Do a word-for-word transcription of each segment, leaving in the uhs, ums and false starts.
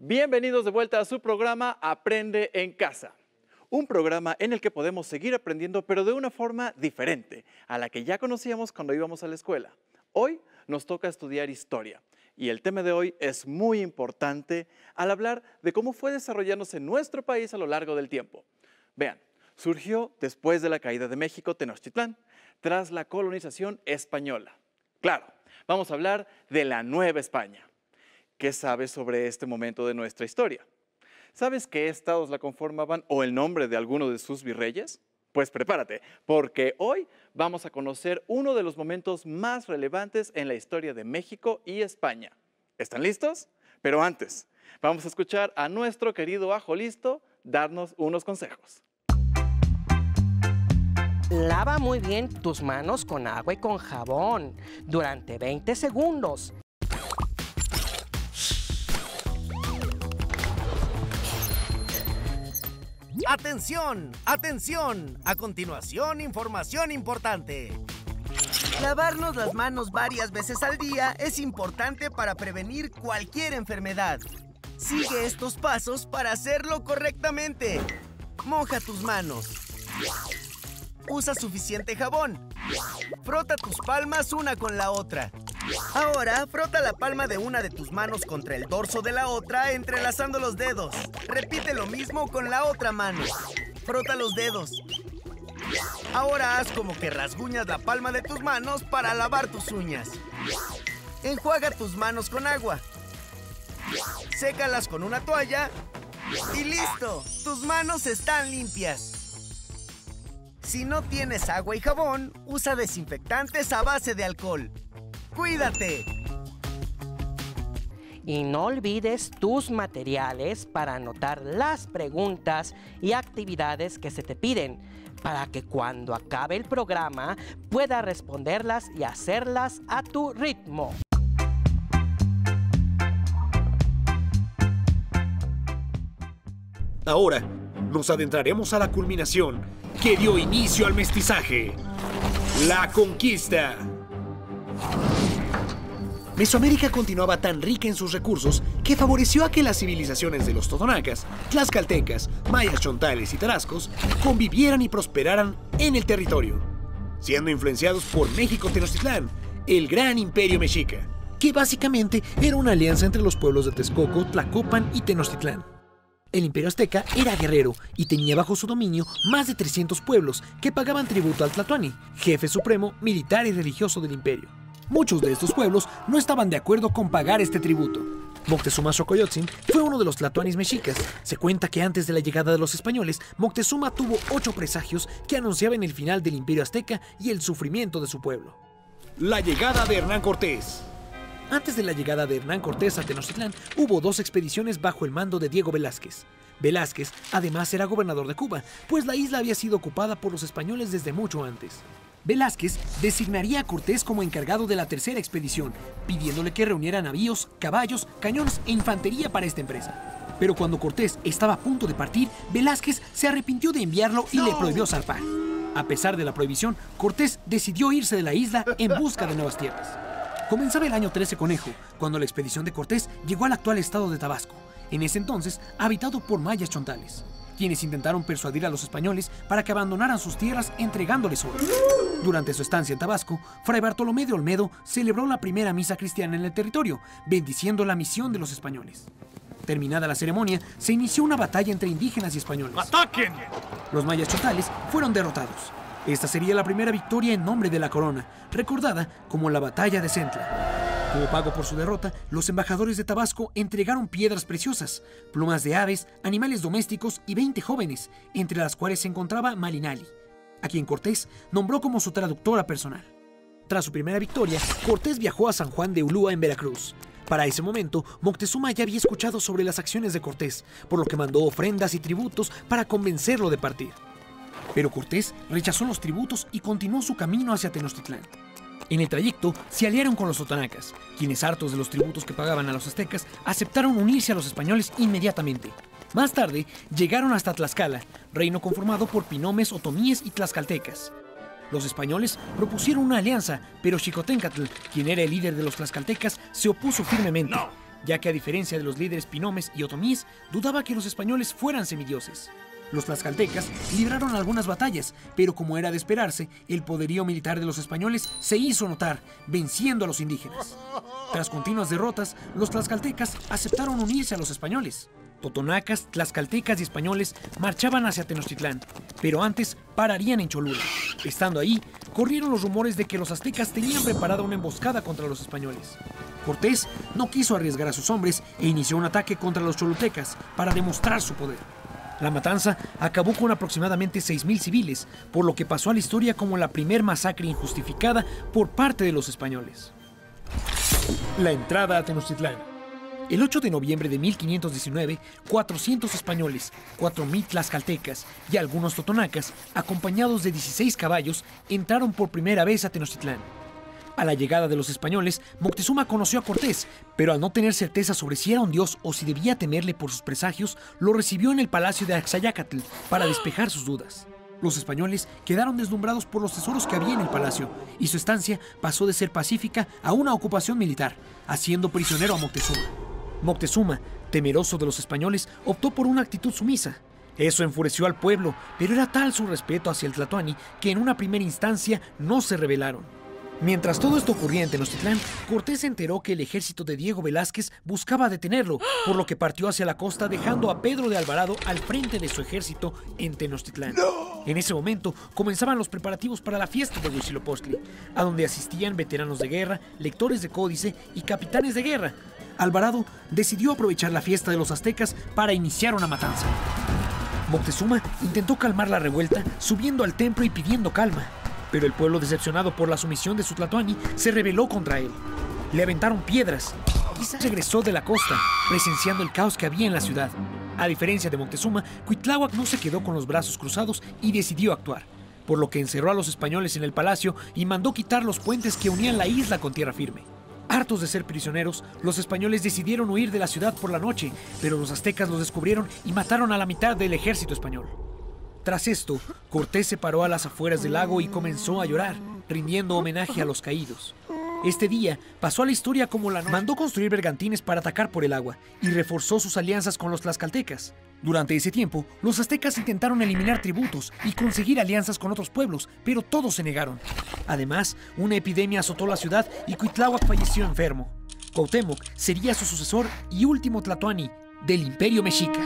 Bienvenidos de vuelta a su programa Aprende en Casa. Un programa en el que podemos seguir aprendiendo, pero de una forma diferente a la que ya conocíamos cuando íbamos a la escuela. Hoy nos toca estudiar historia y el tema de hoy es muy importante al hablar de cómo fue desarrollándose nuestro país a lo largo del tiempo. Vean, surgió después de la caída de México Tenochtitlán, tras la colonización española. Claro, vamos a hablar de la Nueva España. ¿Qué sabes sobre este momento de nuestra historia? ¿Sabes qué estados la conformaban o el nombre de alguno de sus virreyes? Pues prepárate, porque hoy vamos a conocer uno de los momentos más relevantes en la historia de México y España. ¿Están listos? Pero antes, vamos a escuchar a nuestro querido Ajo Listo darnos unos consejos. Lava muy bien tus manos con agua y con jabón durante veinte segundos. ¡Atención! ¡Atención! A continuación, información importante. Lavarnos las manos varias veces al día es importante para prevenir cualquier enfermedad. Sigue estos pasos para hacerlo correctamente. Moja tus manos. Usa suficiente jabón. Frota tus palmas una con la otra. Ahora, frota la palma de una de tus manos contra el dorso de la otra, entrelazando los dedos. Repite lo mismo con la otra mano. Frota los dedos. Ahora haz como que rasguñas la palma de tus manos para lavar tus uñas. Enjuaga tus manos con agua. Sécalas con una toalla. Y listo, tus manos están limpias. Si no tienes agua y jabón, usa desinfectantes a base de alcohol. ¡Cuídate! Y no olvides tus materiales para anotar las preguntas y actividades que se te piden, para que cuando acabe el programa puedas responderlas y hacerlas a tu ritmo. Ahora nos adentraremos a la culminación que dio inicio al mestizaje: la conquista. Mesoamérica continuaba tan rica en sus recursos que favoreció a que las civilizaciones de los totonacas, tlaxcaltecas, mayas chontales y tarascos convivieran y prosperaran en el territorio, siendo influenciados por México Tenochtitlán, el gran imperio mexica, que básicamente era una alianza entre los pueblos de Texcoco, Tlacopan y Tenochtitlán. El imperio azteca era guerrero y tenía bajo su dominio más de trescientos pueblos que pagaban tributo al Tlatoani, jefe supremo, militar y religioso del imperio. Muchos de estos pueblos no estaban de acuerdo con pagar este tributo. Moctezuma Xocoyotzin fue uno de los tlatoanis mexicas. Se cuenta que antes de la llegada de los españoles, Moctezuma tuvo ocho presagios que anunciaban el final del imperio azteca y el sufrimiento de su pueblo. La llegada de Hernán Cortés. Antes de la llegada de Hernán Cortés a Tenochtitlán, hubo dos expediciones bajo el mando de Diego Velázquez. Velázquez, además, era gobernador de Cuba, pues la isla había sido ocupada por los españoles desde mucho antes. Velázquez designaría a Cortés como encargado de la tercera expedición, pidiéndole que reuniera navíos, caballos, cañones e infantería para esta empresa. Pero cuando Cortés estaba a punto de partir, Velázquez se arrepintió de enviarlo y le prohibió zarpar. A pesar de la prohibición, Cortés decidió irse de la isla en busca de nuevas tierras. Comenzaba el año trece Conejo, cuando la expedición de Cortés llegó al actual estado de Tabasco, en ese entonces habitado por mayas chontales, quienes intentaron persuadir a los españoles para que abandonaran sus tierras entregándoles oro. Durante su estancia en Tabasco, Fray Bartolomé de Olmedo celebró la primera misa cristiana en el territorio, bendiciendo la misión de los españoles. Terminada la ceremonia, se inició una batalla entre indígenas y españoles. ¡Ataquen! Los mayas chontales fueron derrotados. Esta sería la primera victoria en nombre de la corona, recordada como la Batalla de Centla. Como pago por su derrota, los embajadores de Tabasco entregaron piedras preciosas, plumas de aves, animales domésticos y veinte jóvenes, entre las cuales se encontraba Malinali, a quien Cortés nombró como su traductora personal. Tras su primera victoria, Cortés viajó a San Juan de Ulúa en Veracruz. Para ese momento, Moctezuma ya había escuchado sobre las acciones de Cortés, por lo que mandó ofrendas y tributos para convencerlo de partir. Pero Cortés rechazó los tributos y continuó su camino hacia Tenochtitlán. En el trayecto se aliaron con los totonacas, quienes, hartos de los tributos que pagaban a los aztecas, aceptaron unirse a los españoles inmediatamente. Más tarde, llegaron hasta Tlaxcala, reino conformado por pinomes, otomíes y tlaxcaltecas. Los españoles propusieron una alianza, pero Xicoténcatl, quien era el líder de los tlaxcaltecas, se opuso firmemente. No. ya que a diferencia de los líderes pinomes y otomíes, dudaba que los españoles fueran semidioses. Los tlaxcaltecas libraron algunas batallas, pero como era de esperarse, el poderío militar de los españoles se hizo notar, venciendo a los indígenas. Tras continuas derrotas, los tlaxcaltecas aceptaron unirse a los españoles. Totonacas, tlaxcaltecas y españoles marchaban hacia Tenochtitlán, pero antes pararían en Cholula. Estando ahí, corrieron los rumores de que los aztecas tenían preparada una emboscada contra los españoles. Cortés no quiso arriesgar a sus hombres e inició un ataque contra los cholutecas para demostrar su poder. La matanza acabó con aproximadamente seis mil civiles, por lo que pasó a la historia como la primer masacre injustificada por parte de los españoles. La entrada a Tenochtitlán. El ocho de noviembre de mil quinientos diecinueve, cuatrocientos españoles, cuatro mil tlaxcaltecas y algunos totonacas, acompañados de dieciséis caballos, entraron por primera vez a Tenochtitlán. A la llegada de los españoles, Moctezuma conoció a Cortés, pero al no tener certeza sobre si era un dios o si debía temerle por sus presagios, lo recibió en el palacio de Axayácatl para despejar sus dudas. Los españoles quedaron deslumbrados por los tesoros que había en el palacio, y su estancia pasó de ser pacífica a una ocupación militar, haciendo prisionero a Moctezuma. Moctezuma, temeroso de los españoles, optó por una actitud sumisa. Eso enfureció al pueblo, pero era tal su respeto hacia el Tlatoani que en una primera instancia no se rebelaron. Mientras todo esto ocurría en Tenochtitlán, Cortés se enteró que el ejército de Diego Velázquez buscaba detenerlo, por lo que partió hacia la costa dejando a Pedro de Alvarado al frente de su ejército en Tenochtitlán. ¡No! En ese momento comenzaban los preparativos para la fiesta de Huitzilopochtli, a donde asistían veteranos de guerra, lectores de códice y capitanes de guerra. Alvarado decidió aprovechar la fiesta de los aztecas para iniciar una matanza. Moctezuma intentó calmar la revuelta subiendo al templo y pidiendo calma, pero el pueblo, decepcionado por la sumisión de su Tlatoani, se rebeló contra él. Le aventaron piedras. Quizás regresó de la costa, presenciando el caos que había en la ciudad. A diferencia de Moctezuma, Cuitláhuac no se quedó con los brazos cruzados y decidió actuar, por lo que encerró a los españoles en el palacio y mandó quitar los puentes que unían la isla con tierra firme. Hartos de ser prisioneros, los españoles decidieron huir de la ciudad por la noche, pero los aztecas los descubrieron y mataron a la mitad del ejército español. Tras esto, Cortés se paró a las afueras del lago y comenzó a llorar, rindiendo homenaje a los caídos. Este día pasó a la historia como la noche. Mandó construir bergantines para atacar por el agua y reforzó sus alianzas con los tlaxcaltecas. Durante ese tiempo, los aztecas intentaron eliminar tributos y conseguir alianzas con otros pueblos, pero todos se negaron. Además, una epidemia azotó la ciudad y Cuitláhuac falleció enfermo. Cuauhtémoc sería su sucesor y último Tlatoani del Imperio Mexica.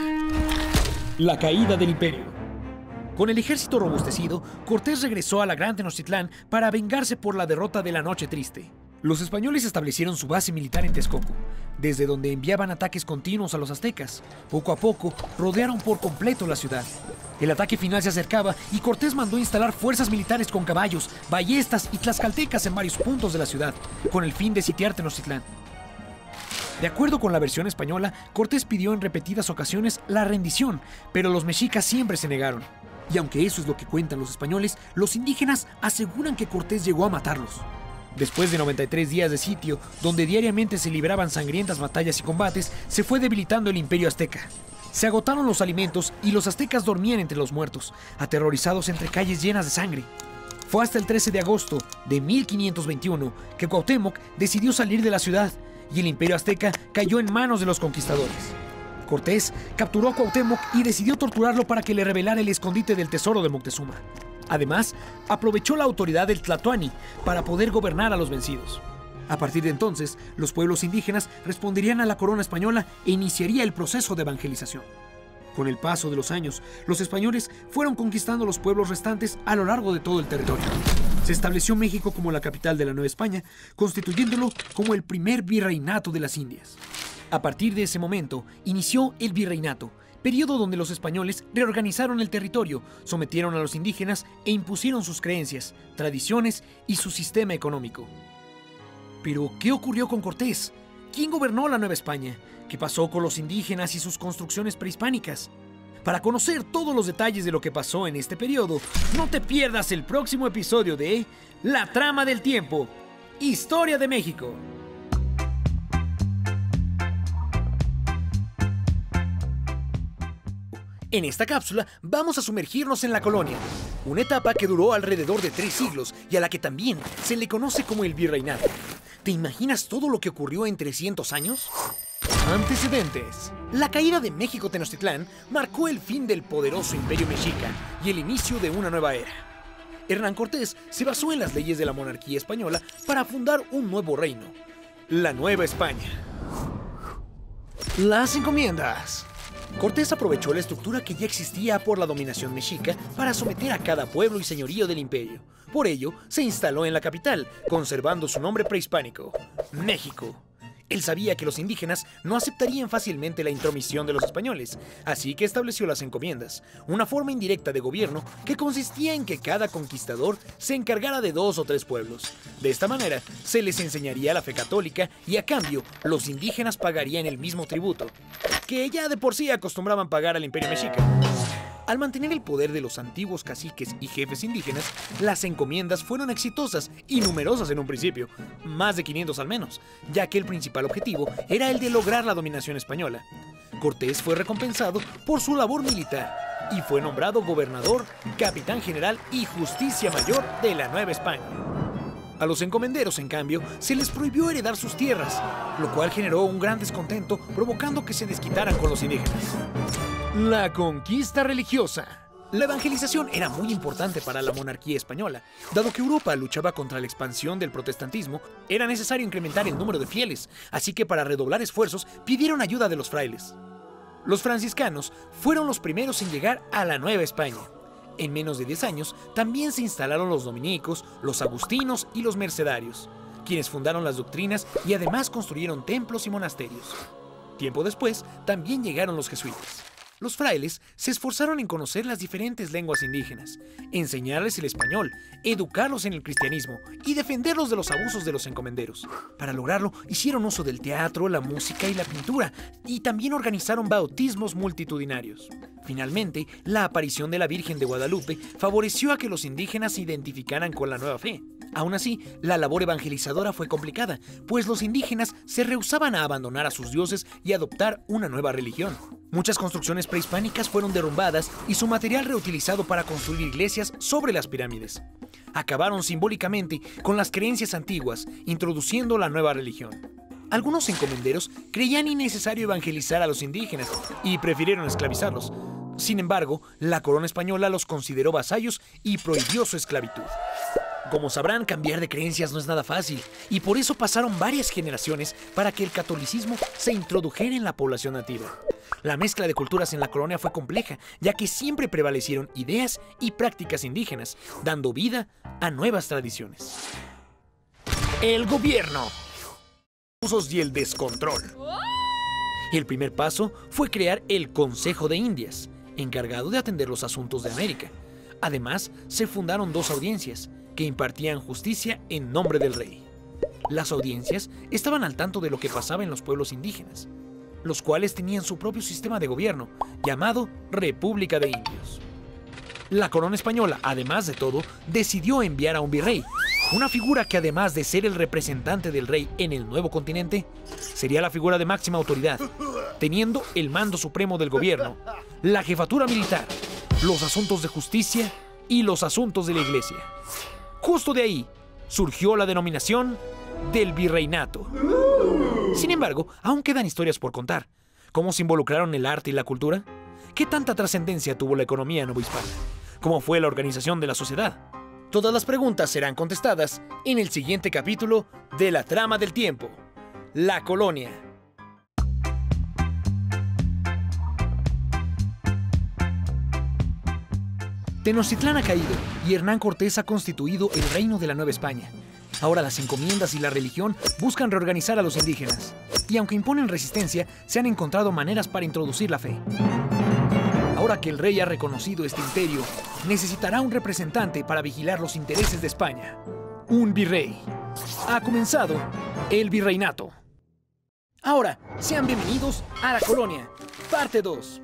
La caída del imperio. Con el ejército robustecido, Cortés regresó a la Gran Tenochtitlán para vengarse por la derrota de la Noche Triste. Los españoles establecieron su base militar en Texcoco, desde donde enviaban ataques continuos a los aztecas. Poco a poco, rodearon por completo la ciudad. El ataque final se acercaba y Cortés mandó instalar fuerzas militares con caballos, ballestas y tlaxcaltecas en varios puntos de la ciudad, con el fin de sitiar Tenochtitlán. De acuerdo con la versión española, Cortés pidió en repetidas ocasiones la rendición, pero los mexicas siempre se negaron. Y aunque eso es lo que cuentan los españoles, los indígenas aseguran que Cortés llegó a matarlos. Después de noventa y tres días de sitio, donde diariamente se libraban sangrientas batallas y combates, se fue debilitando el imperio azteca. Se agotaron los alimentos y los aztecas dormían entre los muertos, aterrorizados entre calles llenas de sangre. Fue hasta el trece de agosto de mil quinientos veintiuno que Cuauhtémoc decidió salir de la ciudad y el imperio azteca cayó en manos de los conquistadores. Cortés capturó a Cuauhtémoc y decidió torturarlo para que le revelara el escondite del tesoro de Moctezuma. Además, aprovechó la autoridad del Tlatoani para poder gobernar a los vencidos. A partir de entonces, los pueblos indígenas responderían a la corona española e iniciaría el proceso de evangelización. Con el paso de los años, los españoles fueron conquistando los pueblos restantes a lo largo de todo el territorio. Se estableció México como la capital de la Nueva España, constituyéndolo como el primer virreinato de las Indias. A partir de ese momento, inició el virreinato, periodo donde los españoles reorganizaron el territorio, sometieron a los indígenas e impusieron sus creencias, tradiciones y su sistema económico. Pero, ¿qué ocurrió con Cortés? ¿Quién gobernó la Nueva España? ¿Qué pasó con los indígenas y sus construcciones prehispánicas? Para conocer todos los detalles de lo que pasó en este periodo, no te pierdas el próximo episodio de La Trama del Tiempo, Historia de México. En esta cápsula vamos a sumergirnos en la colonia, una etapa que duró alrededor de tres siglos y a la que también se le conoce como el virreinato. ¿Te imaginas todo lo que ocurrió en trescientos años? Antecedentes. La caída de México Tenochtitlán marcó el fin del poderoso imperio mexica y el inicio de una nueva era. Hernán Cortés se basó en las leyes de la monarquía española para fundar un nuevo reino, la Nueva España. Las encomiendas. Cortés aprovechó la estructura que ya existía por la dominación mexica para someter a cada pueblo y señorío del imperio. Por ello, se instaló en la capital, conservando su nombre prehispánico, México. Él sabía que los indígenas no aceptarían fácilmente la intromisión de los españoles, así que estableció las encomiendas, una forma indirecta de gobierno que consistía en que cada conquistador se encargara de dos o tres pueblos. De esta manera, se les enseñaría la fe católica y a cambio, los indígenas pagarían el mismo tributo, que ya de por sí acostumbraban pagar al imperio mexica. Al mantener el poder de los antiguos caciques y jefes indígenas, las encomiendas fueron exitosas y numerosas en un principio, más de quinientos al menos, ya que el principal objetivo era el de lograr la dominación española. Cortés fue recompensado por su labor militar y fue nombrado gobernador, capitán general y justicia mayor de la Nueva España. A los encomenderos, en cambio, se les prohibió heredar sus tierras, lo cual generó un gran descontento, provocando que se desquitaran con los indígenas. La conquista religiosa. La evangelización era muy importante para la monarquía española. Dado que Europa luchaba contra la expansión del protestantismo, era necesario incrementar el número de fieles, así que para redoblar esfuerzos pidieron ayuda de los frailes. Los franciscanos fueron los primeros en llegar a la Nueva España. En menos de diez años, también se instalaron los dominicos, los agustinos y los mercedarios, quienes fundaron las doctrinas y además construyeron templos y monasterios. Tiempo después, también llegaron los jesuitas. Los frailes se esforzaron en conocer las diferentes lenguas indígenas, enseñarles el español, educarlos en el cristianismo y defenderlos de los abusos de los encomenderos. Para lograrlo, hicieron uso del teatro, la música y la pintura, y también organizaron bautismos multitudinarios. Finalmente, la aparición de la Virgen de Guadalupe favoreció a que los indígenas se identificaran con la nueva fe. Aún así, la labor evangelizadora fue complicada, pues los indígenas se rehusaban a abandonar a sus dioses y adoptar una nueva religión. Muchas construcciones prehispánicas fueron derrumbadas y su material reutilizado para construir iglesias sobre las pirámides. Acabaron simbólicamente con las creencias antiguas, introduciendo la nueva religión. Algunos encomenderos creían innecesario evangelizar a los indígenas y prefirieron esclavizarlos. Sin embargo, la corona española los consideró vasallos y prohibió su esclavitud. Como sabrán, cambiar de creencias no es nada fácil, y por eso pasaron varias generaciones para que el catolicismo se introdujera en la población nativa. La mezcla de culturas en la colonia fue compleja, ya que siempre prevalecieron ideas y prácticas indígenas, dando vida a nuevas tradiciones. El gobierno. Usos y el descontrol. El primer paso fue crear el Consejo de Indias, encargado de atender los asuntos de América. Además, se fundaron dos audiencias, que impartían justicia en nombre del rey. Las audiencias estaban al tanto de lo que pasaba en los pueblos indígenas, los cuales tenían su propio sistema de gobierno, llamado República de Indios. La corona española, además de todo, decidió enviar a un virrey, una figura que además de ser el representante del rey en el nuevo continente, sería la figura de máxima autoridad, teniendo el mando supremo del gobierno, la jefatura militar, los asuntos de justicia y los asuntos de la iglesia. Justo de ahí surgió la denominación del virreinato. Sin embargo, aún quedan historias por contar. ¿Cómo se involucraron el arte y la cultura? ¿Qué tanta trascendencia tuvo la economía novohispana? ¿Cómo fue la organización de la sociedad? Todas las preguntas serán contestadas en el siguiente capítulo de La Trama del Tiempo, La Colonia. Tenochtitlán ha caído y Hernán Cortés ha constituido el reino de la Nueva España. Ahora las encomiendas y la religión buscan reorganizar a los indígenas. Y aunque imponen resistencia, se han encontrado maneras para introducir la fe. Ahora que el rey ha reconocido este imperio, necesitará un representante para vigilar los intereses de España. Un virrey. Ha comenzado el virreinato. Ahora, sean bienvenidos a La Colonia, parte dos.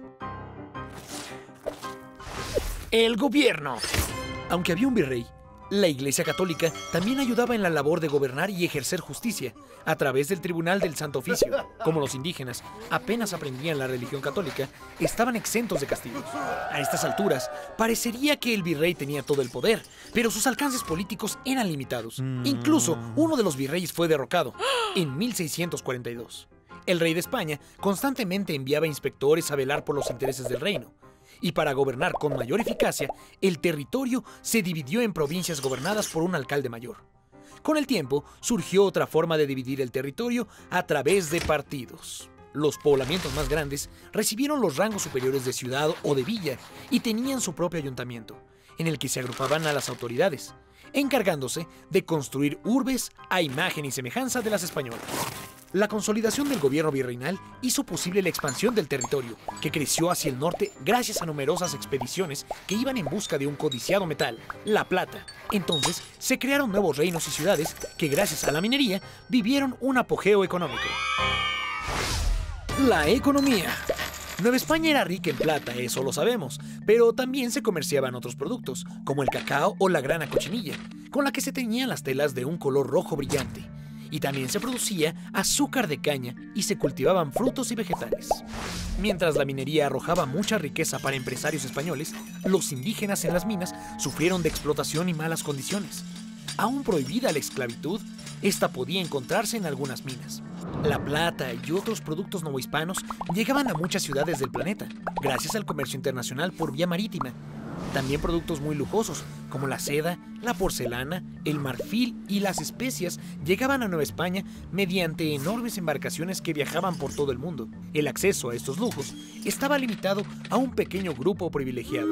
El gobierno. Aunque había un virrey, la Iglesia Católica también ayudaba en la labor de gobernar y ejercer justicia a través del Tribunal del Santo Oficio. Como los indígenas apenas aprendían la religión católica, estaban exentos de castigos. A estas alturas, parecería que el virrey tenía todo el poder, pero sus alcances políticos eran limitados. Incluso, uno de los virreyes fue derrocado en mil seiscientos cuarenta y dos. El rey de España constantemente enviaba inspectores a velar por los intereses del reino. Y para gobernar con mayor eficacia, el territorio se dividió en provincias gobernadas por un alcalde mayor. Con el tiempo, surgió otra forma de dividir el territorio a través de partidos. Los poblamientos más grandes recibieron los rangos superiores de ciudad o de villa y tenían su propio ayuntamiento, en el que se agrupaban a las autoridades, encargándose de construir urbes a imagen y semejanza de las españolas. La consolidación del gobierno virreinal hizo posible la expansión del territorio, que creció hacia el norte gracias a numerosas expediciones que iban en busca de un codiciado metal, la plata. Entonces, se crearon nuevos reinos y ciudades que, gracias a la minería, vivieron un apogeo económico. La economía. Nueva España era rica en plata, eso lo sabemos, pero también se comerciaban otros productos, como el cacao o la grana cochinilla, con la que se teñían las telas de un color rojo brillante. Y también se producía azúcar de caña y se cultivaban frutos y vegetales. Mientras la minería arrojaba mucha riqueza para empresarios españoles, los indígenas en las minas sufrieron de explotación y malas condiciones. Aún prohibida la esclavitud, esta podía encontrarse en algunas minas. La plata y otros productos novohispanos llegaban a muchas ciudades del planeta, gracias al comercio internacional por vía marítima. También productos muy lujosos, como la seda, la porcelana, el marfil y las especias, llegaban a Nueva España mediante enormes embarcaciones que viajaban por todo el mundo. El acceso a estos lujos estaba limitado a un pequeño grupo privilegiado.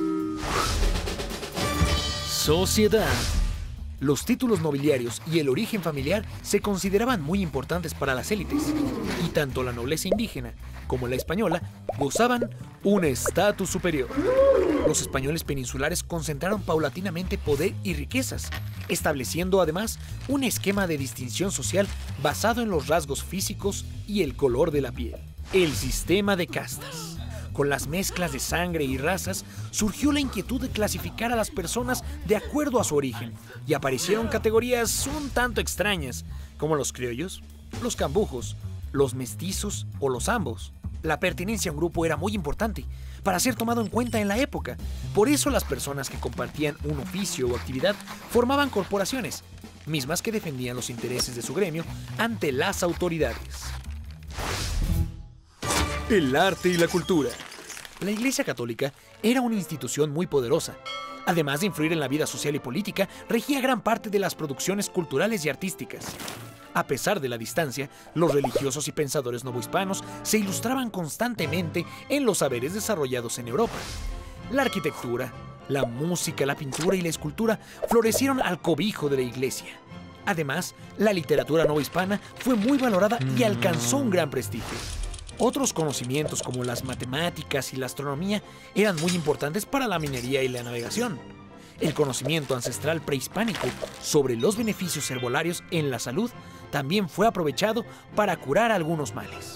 Sociedad. Los títulos nobiliarios y el origen familiar se consideraban muy importantes para las élites, y tanto la nobleza indígena como la española gozaban un estatus superior. Los españoles peninsulares concentraron paulatinamente poder y riquezas, estableciendo además un esquema de distinción social basado en los rasgos físicos y el color de la piel. El sistema de castas. Con las mezclas de sangre y razas, surgió la inquietud de clasificar a las personas de acuerdo a su origen, y aparecieron categorías un tanto extrañas, como los criollos, los cambujos, los mestizos o los ambos. La pertenencia a un grupo era muy importante para ser tomado en cuenta en la época. Por eso las personas que compartían un oficio o actividad formaban corporaciones, mismas que defendían los intereses de su gremio ante las autoridades. El arte y la cultura. La Iglesia Católica era una institución muy poderosa. Además de influir en la vida social y política, regía gran parte de las producciones culturales y artísticas. A pesar de la distancia, los religiosos y pensadores novohispanos se ilustraban constantemente en los saberes desarrollados en Europa. La arquitectura, la música, la pintura y la escultura florecieron al cobijo de la Iglesia. Además, la literatura novohispana fue muy valorada y alcanzó un gran prestigio. Otros conocimientos como las matemáticas y la astronomía eran muy importantes para la minería y la navegación. El conocimiento ancestral prehispánico sobre los beneficios herbolarios en la salud también fue aprovechado para curar algunos males.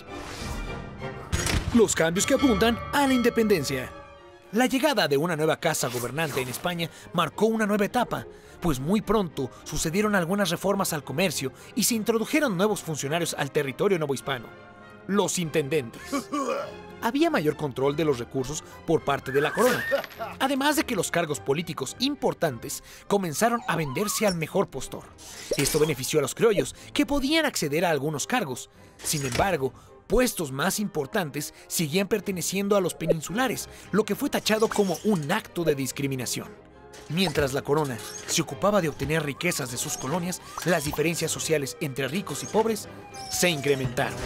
Los cambios que apuntan a la independencia. La llegada de una nueva casa gobernante en España marcó una nueva etapa, pues muy pronto sucedieron algunas reformas al comercio y se introdujeron nuevos funcionarios al territorio novohispano. Los intendentes. Había mayor control de los recursos por parte de la corona, además de que los cargos políticos importantes comenzaron a venderse al mejor postor. Esto benefició a los criollos, que podían acceder a algunos cargos. Sin embargo, puestos más importantes seguían perteneciendo a los peninsulares, lo que fue tachado como un acto de discriminación. Mientras la corona se ocupaba de obtener riquezas de sus colonias, las diferencias sociales entre ricos y pobres se incrementaron.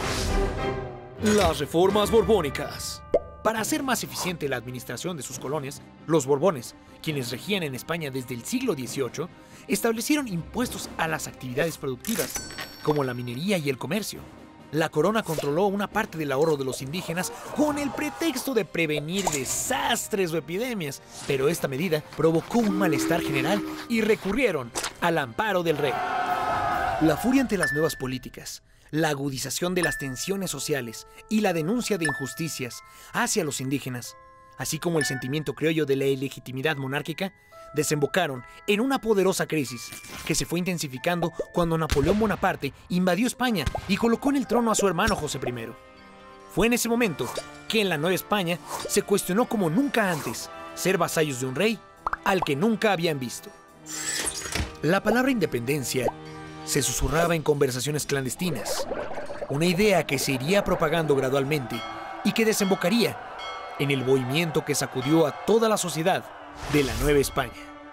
Las reformas borbónicas. Para hacer más eficiente la administración de sus colonias, los Borbones, quienes regían en España desde el siglo dieciocho, establecieron impuestos a las actividades productivas, como la minería y el comercio. La corona controló una parte del ahorro de los indígenas con el pretexto de prevenir desastres o epidemias, pero esta medida provocó un malestar general y recurrieron al amparo del rey. La furia ante las nuevas políticas, la agudización de las tensiones sociales y la denuncia de injusticias hacia los indígenas, así como el sentimiento criollo de la ilegitimidad monárquica, desembocaron en una poderosa crisis que se fue intensificando cuando Napoleón Bonaparte invadió España y colocó en el trono a su hermano José primero. Fue en ese momento que en la Nueva España se cuestionó como nunca antes ser vasallos de un rey al que nunca habían visto. La palabra independencia se susurraba en conversaciones clandestinas. Una idea que se iría propagando gradualmente y que desembocaría en el movimiento que sacudió a toda la sociedad de la Nueva España.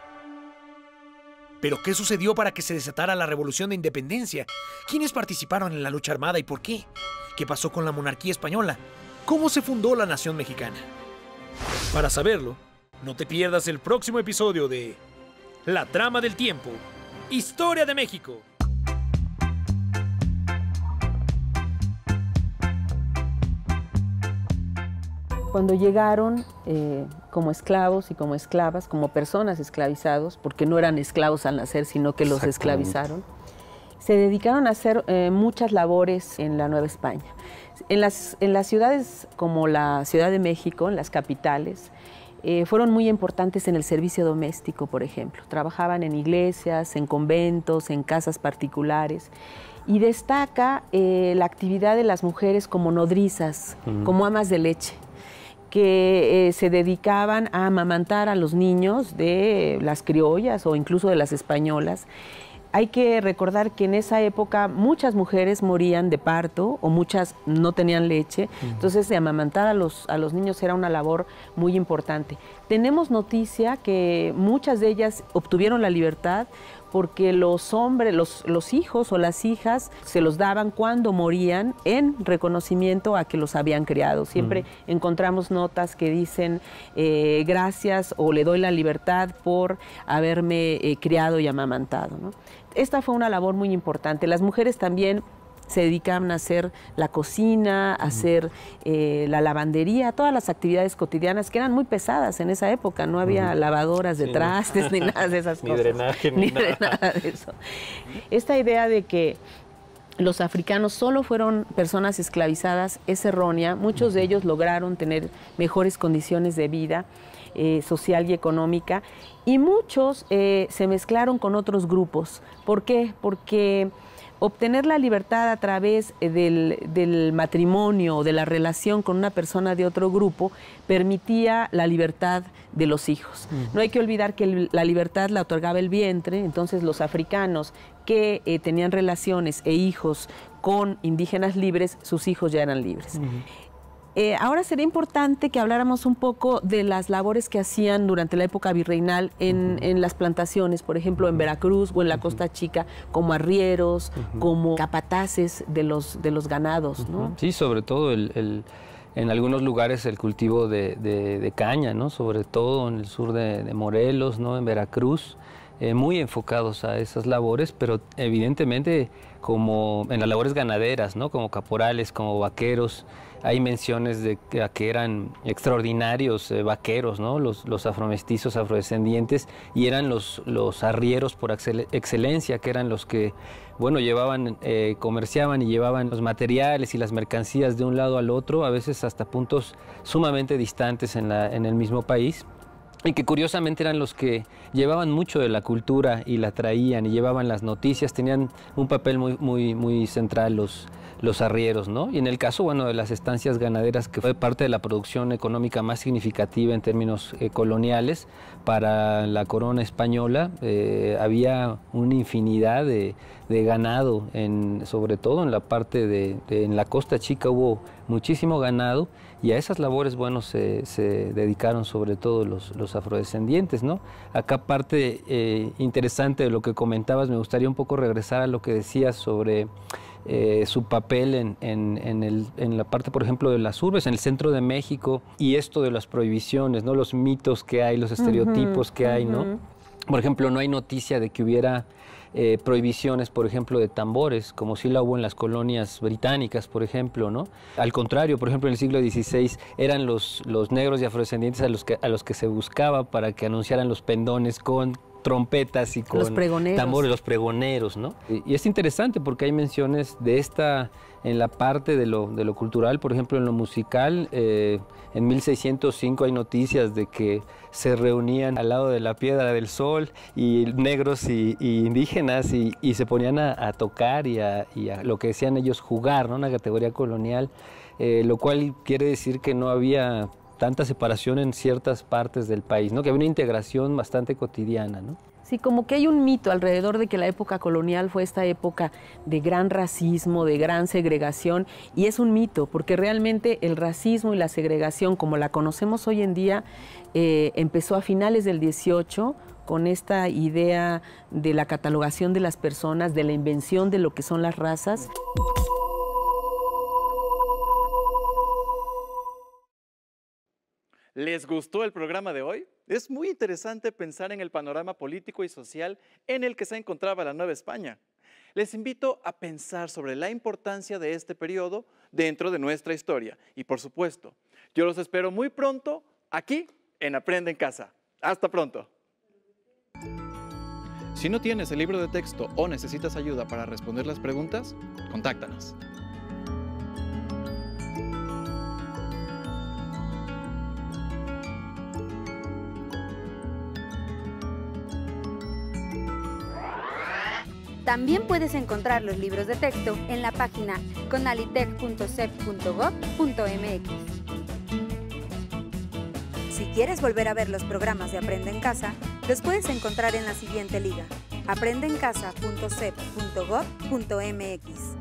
¿Pero qué sucedió para que se desatara la Revolución de Independencia? ¿Quiénes participaron en la lucha armada y por qué? ¿Qué pasó con la monarquía española? ¿Cómo se fundó la nación mexicana? Para saberlo, no te pierdas el próximo episodio de La Trama del Tiempo, Historia de México. Cuando llegaron eh, como esclavos y como esclavas, como personas esclavizados, porque no eran esclavos al nacer, sino que los esclavizaron, se dedicaron a hacer eh, muchas labores en la Nueva España. En las, en las ciudades como la Ciudad de México, en las capitales, eh, fueron muy importantes en el servicio doméstico, por ejemplo. Trabajaban en iglesias, en conventos, en casas particulares. Y destaca eh, la actividad de las mujeres como nodrizas, uh-huh. como amas de leche, que eh, se dedicaban a amamantar a los niños de las criollas o incluso de las españolas. Hay que recordar que en esa época muchas mujeres morían de parto o muchas no tenían leche, uh-huh. entonces de amamantar a los, a los niños era una labor muy importante. Tenemos noticia que muchas de ellas obtuvieron la libertad porque los hombres, los, los hijos o las hijas se los daban cuando morían en reconocimiento a que los habían criado. Siempre uh-huh. encontramos notas que dicen eh, gracias o le doy la libertad por haberme eh, criado y amamantado, ¿no? Esta fue una labor muy importante. Las mujeres también se dedicaban a hacer la cocina, a hacer eh, la lavandería, todas las actividades cotidianas que eran muy pesadas en esa época. No había uh-huh. lavadoras de sí, trastes no. ni nada de esas ni cosas. Drenaje, ni, ni nada. de nada de eso. Esta idea de que los africanos solo fueron personas esclavizadas es errónea. Muchos de ellos lograron tener mejores condiciones de vida eh, social y económica, y muchos eh, se mezclaron con otros grupos. ¿Por qué? Porque obtener la libertad a través del, del matrimonio o de la relación con una persona de otro grupo permitía la libertad de los hijos. Uh-huh. No hay que olvidar que el, la libertad la otorgaba el vientre, entonces los africanos que eh, tenían relaciones e hijos con indígenas libres, sus hijos ya eran libres. Uh-huh. Eh, ahora sería importante que habláramos un poco de las labores que hacían durante la época virreinal en, uh-huh. en las plantaciones, por ejemplo, en Veracruz o en la Costa Chica, como arrieros, uh-huh. como capataces de los, de los ganados, uh-huh. ¿no? Sí, sobre todo el, el, en algunos lugares el cultivo de, de, de caña, ¿no? Sobre todo en el sur de, de Morelos, ¿no? En Veracruz, eh, muy enfocados a esas labores, pero evidentemente como en las labores ganaderas, ¿no? Como caporales, como vaqueros. Hay menciones de que, que eran extraordinarios eh, vaqueros, ¿no? Los, los afromestizos, afrodescendientes, y eran los, los arrieros por excel, excelencia, que eran los que, bueno, llevaban, eh, comerciaban y llevaban los materiales y las mercancías de un lado al otro, a veces hasta puntos sumamente distantes en, la, en el mismo país. Y que curiosamente eran los que llevaban mucho de la cultura y la traían y llevaban las noticias, tenían un papel muy, muy, muy central los, los arrieros, ¿no? Y en el caso, bueno, de las estancias ganaderas, que fue parte de la producción económica más significativa en términos eh, coloniales para la corona española, eh, había una infinidad de, de ganado, en, sobre todo en la parte de, de en la Costa Chica hubo muchísimo ganado, y a esas labores, bueno, se, se dedicaron sobre todo los, los afrodescendientes, ¿no? Acá parte eh, interesante de lo que comentabas, me gustaría un poco regresar a lo que decías sobre eh, su papel en, en, en, el, en la parte, por ejemplo, de las urbes, en el centro de México, y esto de las prohibiciones, ¿no? Los mitos que hay, los estereotipos uh-huh, que hay, ¿no? Uh-huh. Por ejemplo, no hay noticia de que hubiera Eh, prohibiciones, por ejemplo, de tambores, como sí la hubo en las colonias británicas, por ejemplo, ¿no? Al contrario, por ejemplo, en el siglo dieciséis eran los, los negros y afrodescendientes a los, que, a los que se buscaba para que anunciaran los pendones con trompetas y con los pregoneros. tambores, los pregoneros, ¿no? Y, y es interesante porque hay menciones de esta, en la parte de lo, de lo cultural, por ejemplo, en lo musical, eh, en mil seiscientos cinco hay noticias de que se reunían al lado de la Piedra del Sol y negros y, y indígenas y, y se ponían a, a tocar y a, y a lo que decían ellos jugar, ¿no? Una categoría colonial, eh, lo cual quiere decir que no había tanta separación en ciertas partes del país, ¿no? Que había una integración bastante cotidiana, ¿no? Sí, como que hay un mito alrededor de que la época colonial fue esta época de gran racismo, de gran segregación, y es un mito, porque realmente el racismo y la segregación, como la conocemos hoy en día, eh, empezó a finales del dieciocho, con esta idea de la catalogación de las personas, de la invención de lo que son las razas. ¿Les gustó el programa de hoy? Es muy interesante pensar en el panorama político y social en el que se encontraba la Nueva España. Les invito a pensar sobre la importancia de este periodo dentro de nuestra historia. Y por supuesto, yo los espero muy pronto aquí en Aprende en Casa. Hasta pronto. Si no tienes el libro de texto o necesitas ayuda para responder las preguntas, contáctanos. También puedes encontrar los libros de texto en la página conalitec punto sep punto gob punto mx. Si quieres volver a ver los programas de Aprende en Casa, los puedes encontrar en la siguiente liga: aprende en casa punto sep punto gob punto mx.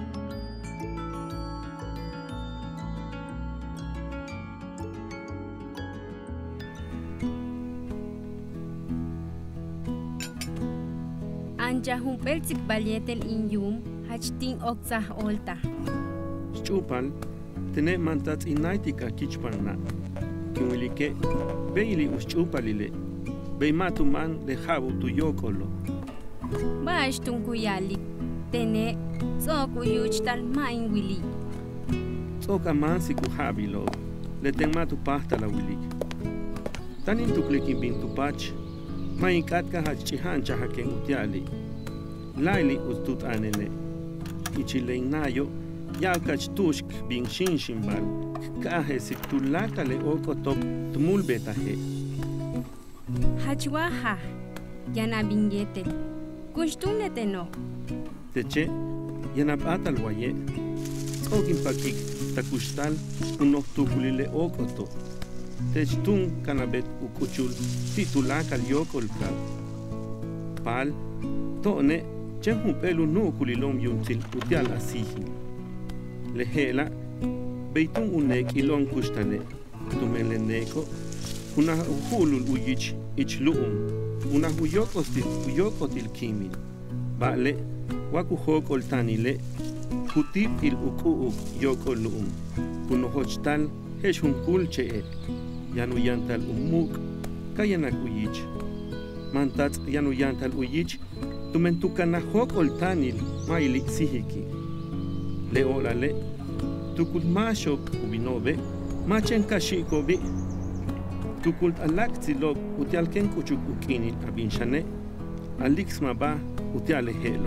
Anja humpel tsik balyetel inyum hachtin oksah olta. Chupal, tene mantats inaitika kichpanna. Kiwilike, beili uschupalile. Beimatu man de jabu tu yokolo. Bash tunkuyali, tene soku yuchtal main wili. Soka mansi ku habilo, le tenmatu pasta la wilik. Tanin tuklikin bin tupach, main katka hachihancha haken utiali. Laili ustut anene. Ichileinayo, yakach tushk bin shinshimbal, kaje siktulaka le okotop tumulbetaje. Hachwaha, yana bingetel. Kushtunete no. Teche, yanab atal waye. Okin pakik takustal unos tukulile okoto. Techtun kanabet ukuchul titulaka lyokolkal. Pal, tone, chem pelu no kulilom yuntil utial asihi. Lehela, beitun unek ilon kustane. Tumeleneko, una uhulul uyich ichluum. Una huyokotil huyokotil kimil. Vale, wakuhokol tanile, kutip il ukuuk yokolum. Kunohochtal heshun kulche. Yanuyantal umuk, kayanak uyich. Mantats yanuyantal uyich, tumentukanahokol tanil, maili sihiki. Leolale, tukult mashok ubinobe, machen kashikobi. Tukult alakzilok utialken kuchuk ukinil abinshane, alixma ba utiale helo.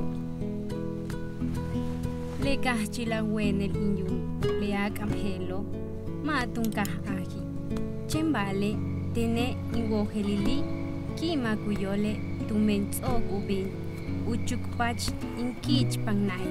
Le kahchila wenel inyum, le akam helo, matunkah ahi. Chembale, tene ingohelili, kima kuyole, tumentzok ubin, uchukpach inkich pangnay.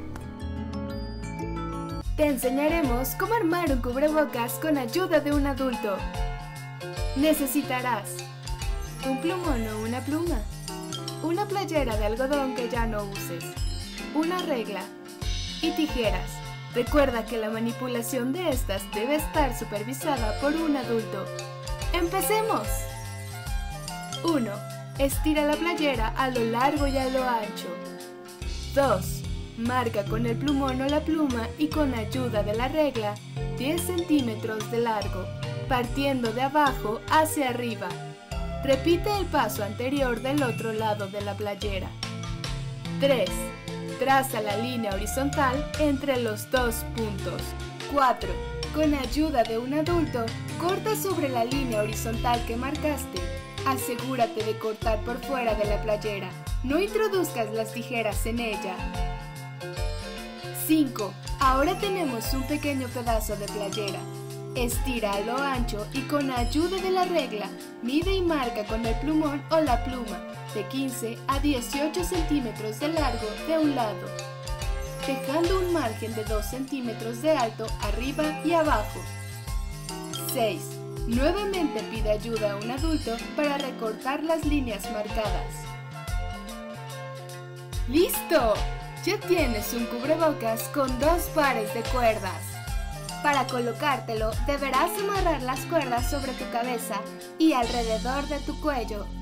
Te enseñaremos cómo armar un cubrebocas con ayuda de un adulto. Necesitarás un plumón o una pluma, una playera de algodón que ya no uses, una regla y tijeras. Recuerda que la manipulación de estas debe estar supervisada por un adulto. ¡Empecemos! uno. Estira la playera a lo largo y a lo ancho. dos. Marca con el plumón o la pluma y con ayuda de la regla diez centímetros de largo, partiendo de abajo hacia arriba. Repite el paso anterior del otro lado de la playera. tres. Traza la línea horizontal entre los dos puntos. cuatro. Con ayuda de un adulto, corta sobre la línea horizontal que marcaste. Asegúrate de cortar por fuera de la playera. No introduzcas las tijeras en ella. cinco. Ahora tenemos un pequeño pedazo de playera. Estira a lo ancho y con ayuda de la regla, mide y marca con el plumón o la pluma de quince a dieciocho centímetros de largo de un lado, dejando un margen de dos centímetros de alto arriba y abajo. seis. Nuevamente pide ayuda a un adulto para recortar las líneas marcadas. ¡Listo! Ya tienes un cubrebocas con dos pares de cuerdas. Para colocártelo, deberás amarrar las cuerdas sobre tu cabeza y alrededor de tu cuello